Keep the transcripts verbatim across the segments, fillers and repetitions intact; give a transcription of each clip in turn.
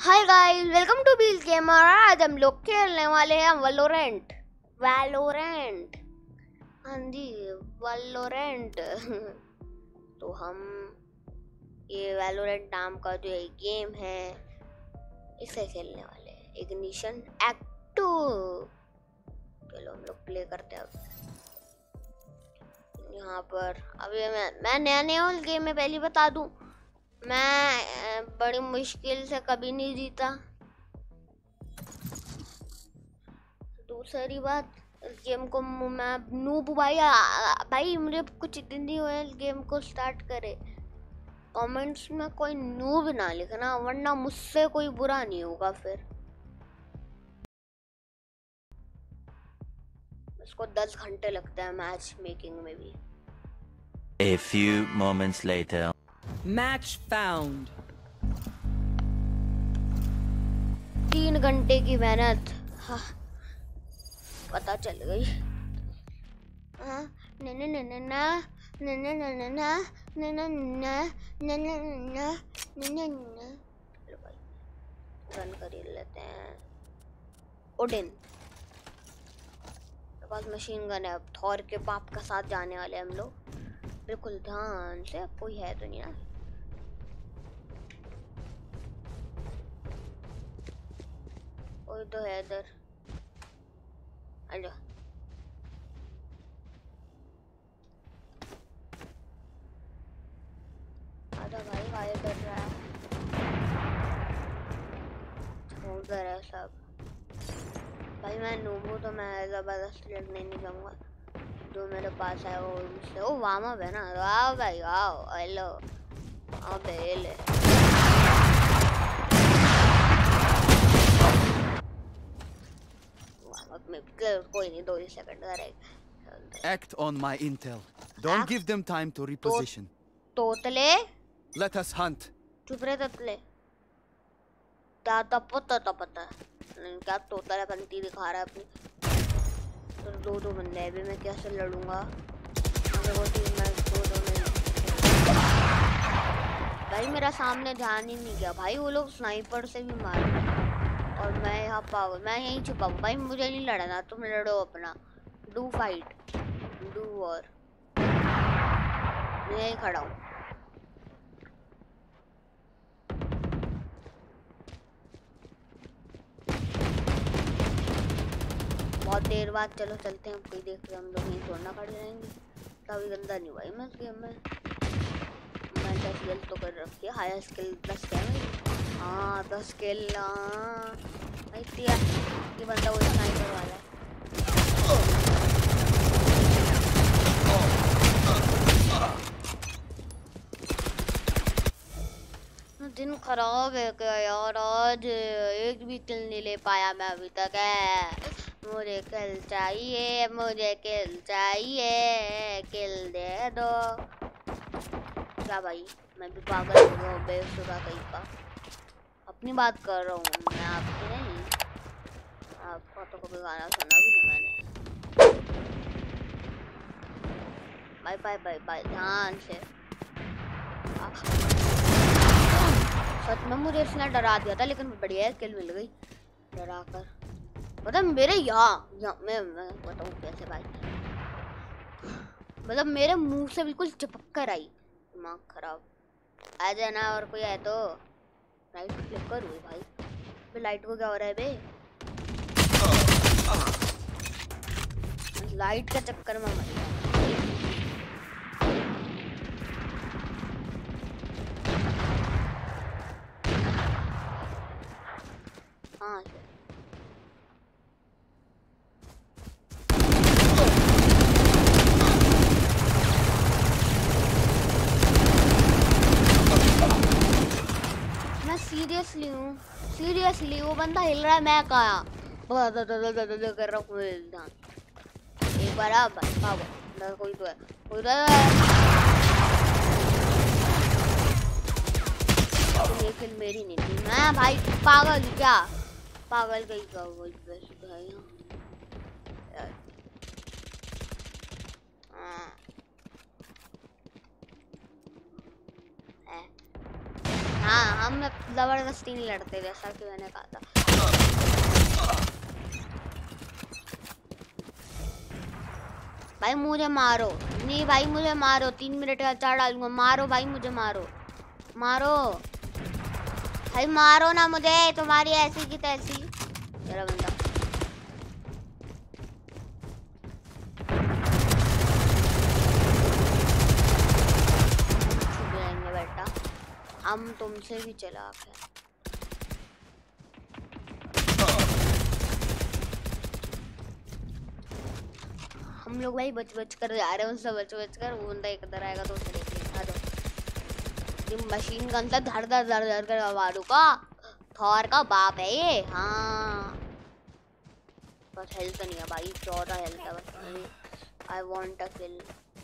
Hi guys, welcome to Beel gamer. आज हम लोग खेलने वाले हैं वैलोरेंट। वैलोरेंट हाँ जी, वैलोरेंट। तो हम ये वैलोरेंट नाम का जो एक गेम है इसे खेलने वाले हैं। Ignition act two. चलो हम लोग प्ले करते हैं। अब यहाँ पर अभी मैं मैं नया नया हूँ गेम में, पहले बता दूं मैं बड़ी मुश्किल से कभी नहीं जीता। दूसरी बात, इस गेम को मैं नूब भाई भाई मुझे कुछ दिन ही हुए इस गेम को स्टार्ट करे। कमेंट्स में कोई नूब ना लिखना, वरना मुझसे कोई बुरा नहीं होगा। फिर इसको दस घंटे लगते हैं मैच मेकिंग में भी। A few moments later. Match found. तीन घंटे की मेहनत हाँ, पता चल गई। हाँ, न न न न न न न न न न न न न न न। चलो भाई रन कर ही लेते हैं। ओडिन पास मशीन गन है। अब थॉर के बाप का साथ जाने वाले हम लोग। बिल्कुल ध्यान से, कोई है तो नहीं ना। कोई तो है इधर। आजा आजा भाई, गाय कर रहा है। उधर है सब। भाई मैं नूबू तो मैं जबरदस्ती लड़ने नहीं जाऊंगा। जो मेरे पास है वो मुझसे। ओ वार्म अप है ना। वाह भाई वाह, हेलो अबे ले। वार्म अप में कोई नहीं, दो ही सेकंड का रहेगा। Act on my intel. Don't Act? give them time to reposition. तोतले Let us hunt. चुप रहे तोतले। क्या तपता तपता क्या तोतला पंती दिखा रहा है अपनी। तो दो दो बंदे हैं भी, मैं कैसे लड़ूंगा। दो टीम में दो दो में भाई मेरा सामने ध्यान ही नहीं गया। भाई वो लोग स्नाइपर से भी मार रहे हैं और मैं यहाँ पावर, मैं यहीं छुपा हूँ। भाई मुझे नहीं लड़ना, तुम लड़ो अपना। Do fight do war. मैं यहीं खड़ा हूँ। बहुत देर बाद चलो चलते हैं। कोई देख के हम लोग यहीं छोड़ना खड़े रहेंगे। तभी गंदा नहीं भाई मैं इस गेम में। मैं दस स्किल तो कर रखी है। हायर स्किल दस क्या है। हाँ दस स्किल। हाँ ये बंदा वो स्नाइपर वाला है। दिन खराब है क्या यार, आज एक भी किल नहीं ले पाया मैं अभी तक है। मुझे किल चाहिए, मुझे किल चाहिए, किल दे दो। क्या भाई मैं भी पागल हो गया हूँ बेसुरा कहीं का। अपनी बात कर रहा हूँ मैं, आपकी नहीं। आपका तो कभी गाना सुना भी नहीं मैंने। बाय बाय बाय बाय, ध्यान से। सच में मुझे इसने डरा दिया था, लेकिन बढ़िया किल मिल गई डरा कर। मतलब मेरे यहाँ या, मैं मैं बताऊँ कैसे भाई। मतलब मेरे मुंह से बिल्कुल चिपक कर आई। दिमाग खराब। आ जाना और कोई है तो। लाइट क्लिक कर हुई भाई। बे लाइट को क्या हो रहा है बे। लाइट के चक्कर में मर गया। हाँ मैं सीरियसली हूँ, सीरियसली वो बंदा हिल रहा है, मैं कहा कर रहा हूँ। एक बार आप भागो, कोई तो है, कोई तो है। ये फिल्म मेरी नहीं थी। मैं भाई पागल क्या, पागल कहीं का वही भाई। हाँ हम जबरदस्ती नहीं लड़ते जैसा कि मैंने कहा था। भाई मुझे मारो, नहीं भाई मुझे मारो, तीन मिनट का अचार डालूंगा, मारो भाई मुझे मारो, मारो भाई मारो ना मुझे, तुम्हारी ऐसी की तैसी। तेरा बंदा छुप जाएंगे बेटा, हम तुमसे भी चालाक हैं। हम लोग भाई बच बच कर जा रहे हैं, उससे बच बच कर। वो बंदा एक इधर आएगा तो उसे देखेंगे। आ जाओ, मशीन गन से धड़ धड़ धड़ धड़ कर आवाज़ का थॉर का बाप है ये। हाँ बस हेल्थ नहीं है भाई, चौदह हेल्थ है बस। आई वांट अ किल।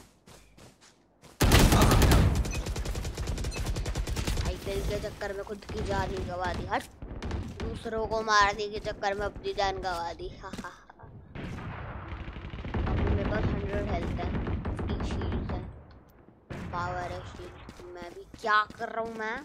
आई किल के चक्कर में खुद की जान ही गवा दी। हट, दूसरों को मारने के चक्कर में अपनी जान गवा दी। हा हा मेरे पास हंड्रेड हेल्थ है, फिफ्टी शील्ड है, पावर है शील्ड। मैं भी क्या कर रहा हूँ मैं?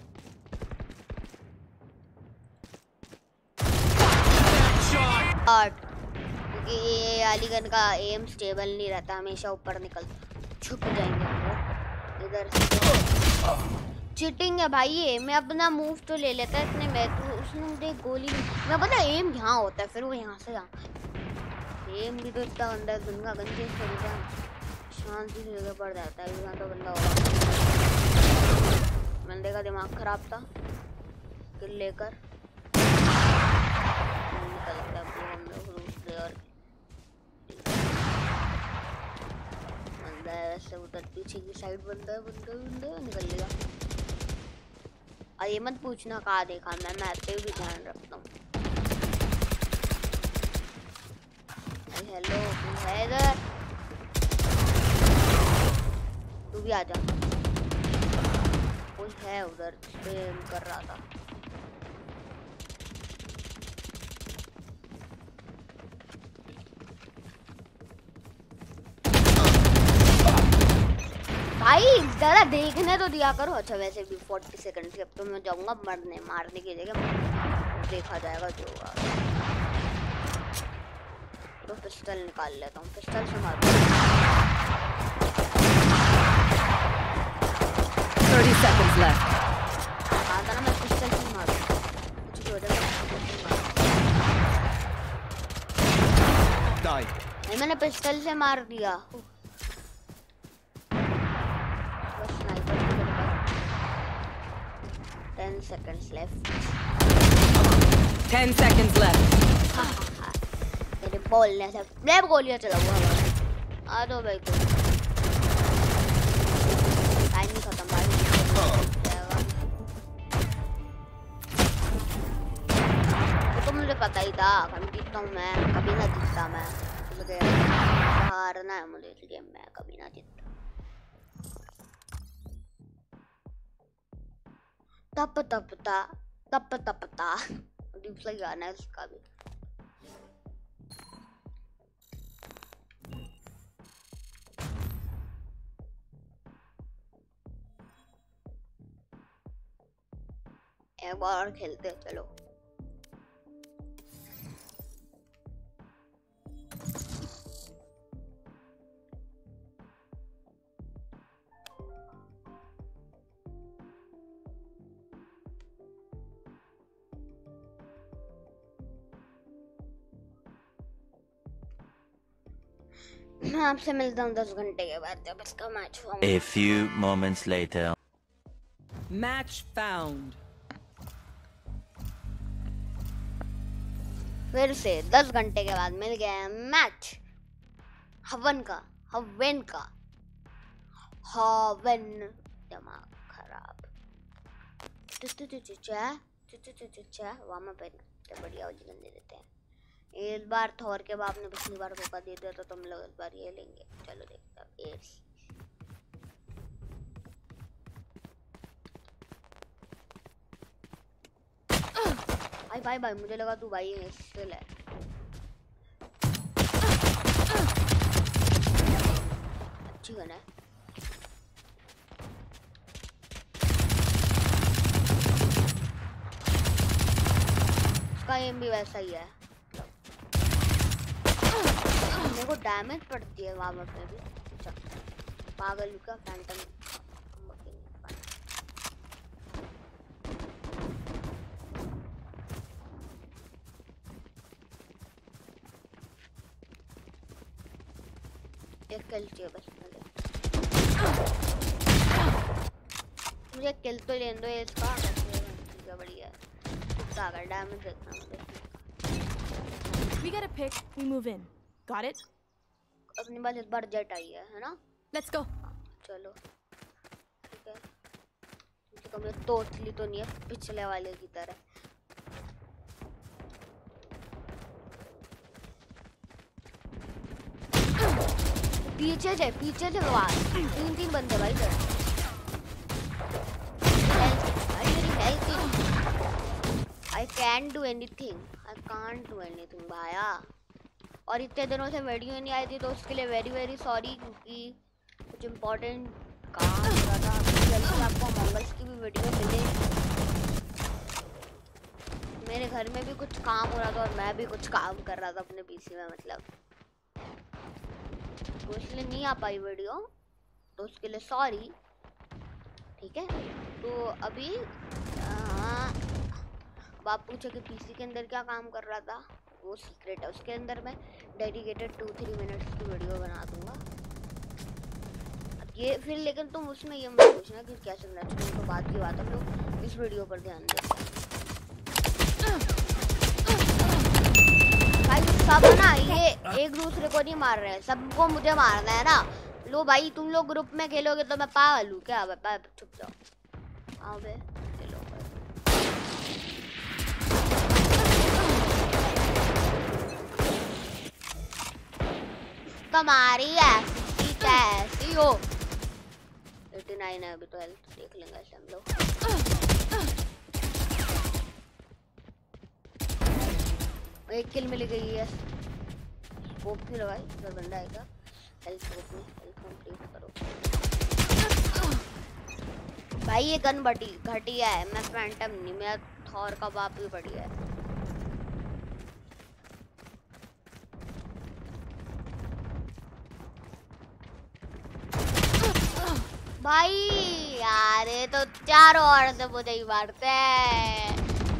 क्योंकि ये अलीगढ़ का एम स्टेबल नहीं रहता, हमेशा ऊपर निकल छुप जाएंगे वो इधर से। चीटिंग है भाई ये। मैं अपना मूव तो ले लेता है इतने में, तो उसने मुझे गोली मैं पता एम यहाँ होता है, फिर वो यहाँ से यहाँ एम भी तो इतना अंदर गंगा गंजे तरीका शांति से जगह पड़ जाता है। यहाँ तो बंदा होगा, बंदे का दिमाग खराब था। किल लेकर निकलता है हम लोग दूसरे और बंदा है वैसे उधर पीछे की साइड बंदा है, बंदा बंदा निकल लेगा। और ये मत पूछना कहाँ देखा मैं, मैप पे भी ध्यान रखता हूँ। हेलो तू है इधर, तू भी आ जा। कोई है उधर स्पेम कर रहा था। भाई जरा देखने तो दिया करो। अच्छा वैसे भी फोर्टी सेकंड की, अब तो मैं जाऊंगा मरने, मारने की जगह देखा जाएगा जो होगा। तो पिस्टल निकाल लेता हूँ, पिस्टल से मारूंगा। thirty seconds left. कहा था ना मैं पिस्टल से मारूंगा, कुछ भी हो जाएगा। Die. नहीं मैंने पिस्टल से मार दिया। ten seconds left. ten seconds left. तेरे बोलने से मैं गोलियां चलाऊंगा हमारे। आ दो भाई, तो टाइम नहीं खत्म भाई। तो, तो मुझे पता ही था कभी जीतता हूँ मैं, कभी ना जीतता मैं। मुझे हारना है मुझे इस गेम में, कभी ना जीतता। तप तपता तप तपता दूसरा गाना है उसका भी। एक बार और खेलते हैं चलो। मैं आपसे मिलता हूँ दस घंटे के बाद जब इसका मैच होगा। A few moments later. Match found. फिर से दस घंटे के बाद मिल गया मैच। हवन का, हवन का, हवन। दिमाग खराब। वामा पे बढ़िया वाली गंदे देते हैं। इस बार थोर के बाप ने पिछली बार धोखा दे दिया तो तुम लोग इस बार ये लेंगे। चलो देखते हैं। एट्स भाई भाई भाई मुझे लगा तू भाई है, स्किल है। अच्छी गन है। इसका एम भी वैसा ही है। मेरे को डैमेज पड़ती है वहाँ पे भी। अच्छा पागल हूँ क्या फैंटम। एक किल चाहिए बस मुझे। मुझे किल तो लेने दो इसका। ठीक है बढ़िया है। इसका अगर डैमेज देखना मुझे। We get a pick, we move in. Got it? अपने पास इस बार जेट आई है, है ना? Let's go. चलो ठीक है। तो मुझे तोतली तो नहीं है पिछले वाले की तरह। पीछे से पीछे से आवाज। तीन तीन बंदे भाई इधर। I can't do anything. I can't do anything भाया। और इतने दिनों से वीडियो नहीं आई थी तो उसके लिए वेरी वेरी सॉरी, क्योंकि कुछ इम्पोर्टेंट काम हो रहा था। जल्दी आपको मंगल्स की भी वीडियो मिले। मेरे घर में भी कुछ काम हो रहा था और मैं भी कुछ काम कर रहा था अपने पीसी में, मतलब तो इसलिए नहीं आ पाई वीडियो, तो उसके लिए सॉरी। ठीक है तो अभी आप पूछे कि पीसी के अंदर क्या काम कर रहा था, वो सीक्रेट है। उसके अंदर मैं डेडिकेटेड टू थ्री मिनट्स की वीडियो बना दूंगा। अब ये फिर लेकिन तुम उसमें ये मत पूछना कि क्या चल रहा है, तो बात की बात हम लोग इस वीडियो पर ध्यान देते हैं। भाई सब ना ये एक दूसरे को नहीं मार रहे हैं, सबको मुझे मारना है ना। लो भाई तुम लोग ग्रुप में खेलोगे तो मैं पागल हूँ क्या? बे चुप जाओ। आओ बे खेलो। तुम्हारी ऐसी कैसी हो? नवासी है अभी तो, हेल्थ देख लेंगे हम लोग। एक किल मिल गई है। स्कोप भी लगाई, इधर बंदा आएगा। हेल्थ स्कोप में हेल्थ कंप्लीट करो भाई। ये गन बटी घटिया है। मैं फैंटम नहीं, मेरा थॉर का बाप भी बढ़िया है। भाई यार ये तो चारों ओर से मुझे ही मारते हैं।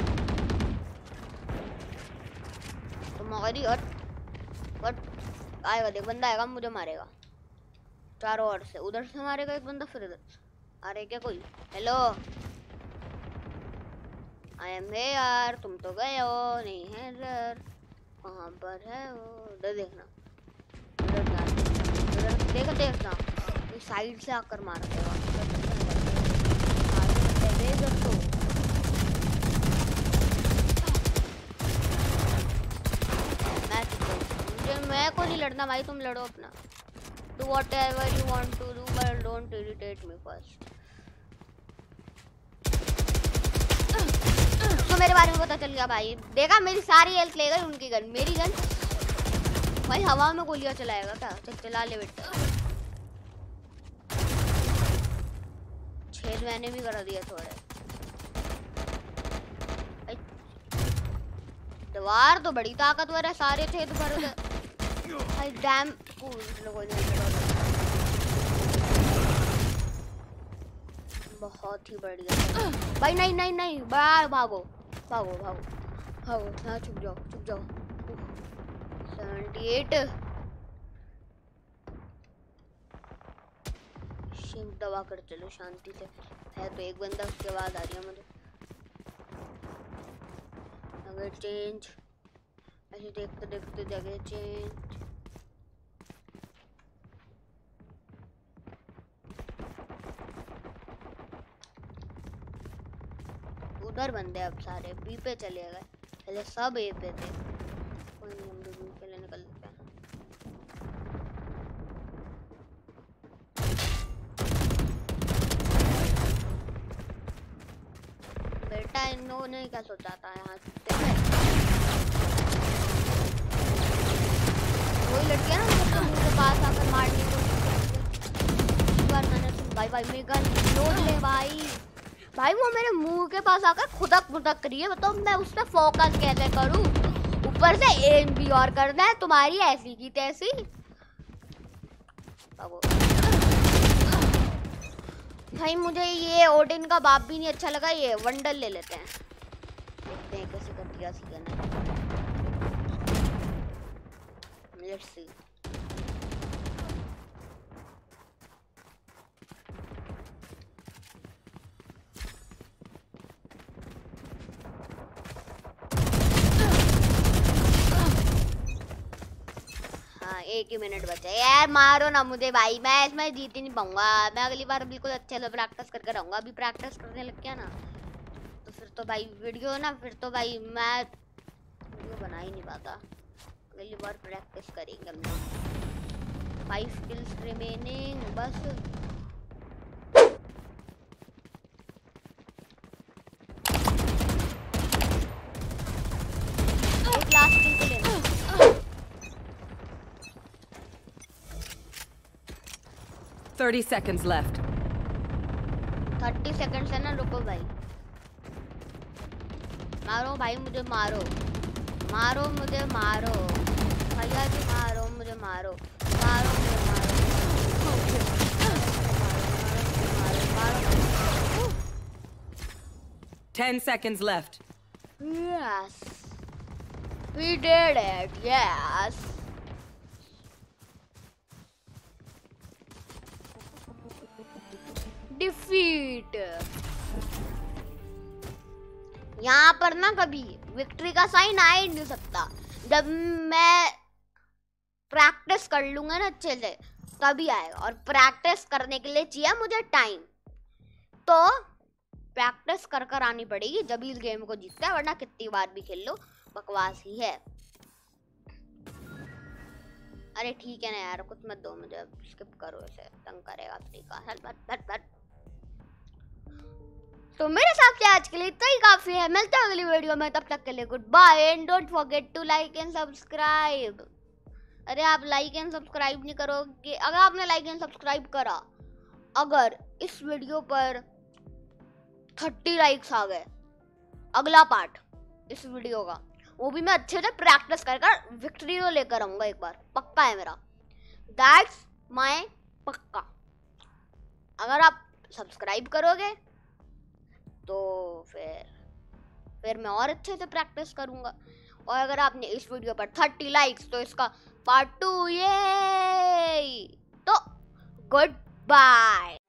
तुम्हारी और और आएगा देख, बंदा आएगा मुझे मारेगा चारों ओर से। उधर से मारेगा एक बंदा, फिर इधर आ रहे क्या कोई? Hello I am here. तुम तो गए हो, नहीं है इधर। कहाँ पर है वो? उधर देखना, उधर देखो देखना। साइड से आकर मारते हो मुझे। मैं को नहीं लड़ना भाई, तुम लड़ो अपना। Do whatever you want to do, but don't irritate me first. तो मेरे बारे में पता चल गया भाई। देखा मेरी सारी हेल्थ ले गई उनकी गन। मेरी गन भाई हवा में गोलियां चलाएगा क्या? चल चला ले बेटा। छेद मैंने भी करा दिया थोड़े। दीवार तो बड़ी ताकतवर है, सारे छेद भर गए। भाई डैम बहुत ही बढ़िया भाई। नहीं नहीं नहीं बाहर भागो भागो भागो भागो। हाँ चुप जाओ चुप जाओ। सेवेंटी एट शिम दबा कर चलो शांति से। है तो एक बंदा, उसके बाद आ रही है मुझे। अगर चेंज ऐसे देखते देखते जगह चेंज। उधर बंदे अब सारे बी पे चले गए, पहले सब ए पे थे। कोई नहीं, हम लोग बी पे ले निकलते हैं। बेटा इन्होंने क्या सोचा था यहाँ वही लड़कियां ना मुझे मुंह के पास आकर मारने को। एक बार मैंने सुन भाई भाई मेरी गन लोड ले भाई। भाई वो मेरे मुंह के पास आकर खुदक खुदक रही है, बताओ मैं उस पर फोकस कैसे करूं? ऊपर से एम भी और करना है तुम्हारी ऐसी की तैसी। भाई मुझे ये ओडिन का बाप भी नहीं अच्छा लगा, ये वंडल ले लेते हैं, देखते हैं कैसे घटिया सी गन है। Let's see. एक ही मिनट बचा यार, मारो ना मुझे भाई, मैं इसमें जीत ही नहीं पाऊंगा। मैं अगली बार बिल्कुल अच्छे से प्रैक्टिस करके रहूंगा। अभी प्रैक्टिस करने लग गया ना तो फिर तो भाई वीडियो ना फिर तो भाई मैं वीडियो बना ही नहीं पाता। अगली बार प्रैक्टिस करेंगे हम लोग। फाइव स्किल्स रिमेनिंग बस। एक लास्ट किल तो लेना। thirty seconds left. Thirty seconds है ना, रुको भाई। मारो भाई मुझे, मारो मारो मुझे, मारो भैया जी, मारो मुझे, मारो मारो मुझे, मारो। Ten seconds left. Yes, we did it. Yes. Defeat. यहाँ पर ना कभी विक्ट्री का साइन आ ही नहीं सकता। जब मैं प्रैक्टिस कर लूंगा ना अच्छे से तभी आएगा, और प्रैक्टिस करने के लिए चाहिए मुझे टाइम। तो प्रैक्टिस कर कर आनी पड़ेगी जब इस गेम को जीतता है, वरना कितनी बार भी खेल लो बकवास ही है। अरे ठीक है ना यार, कुछ मत दो मुझे, स्किप करो, इसे तंग करेगा फ्री का। हट हट हट हट। तो मेरे हिसाब से आज के लिए इतना ही काफी है। मिलते हैं अगली वीडियो में, तब तक के लिए good bye and don't forget to like and subscribe. अरे आप लाइक एंड सब्सक्राइब नहीं करोगे? अगर आपने लाइक एंड सब्सक्राइब करा, अगर इस वीडियो पर थर्टी लाइक्स आ गए, अगला पार्ट इस वीडियो का वो भी मैं अच्छे से प्रैक्टिस कर कर विक्ट्री को लेकर आऊंगा एक बार, पक्का है मेरा। दैट्स माय पक्का। अगर आप सब्सक्राइब करोगे तो फिर फिर मैं और अच्छे से प्रैक्टिस करूंगा। और अगर आपने इस वीडियो पर थर्टी लाइक्स तो इसका पार्ट टू, ये तो गुड बाय।